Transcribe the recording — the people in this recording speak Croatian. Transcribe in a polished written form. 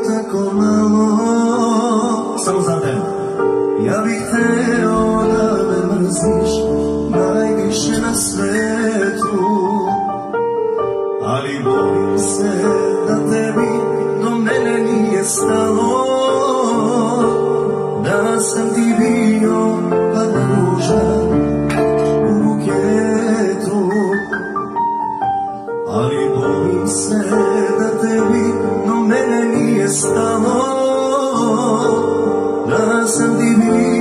tako malo. Samo zatem. Ja bih hteo da me mrziš najviše na svetu, ali bojim se da tebi do mene nije stalo, da sam ti bio par ruža u buketu, ali bojim se da tebi do mene nije stalo, da sam ti bio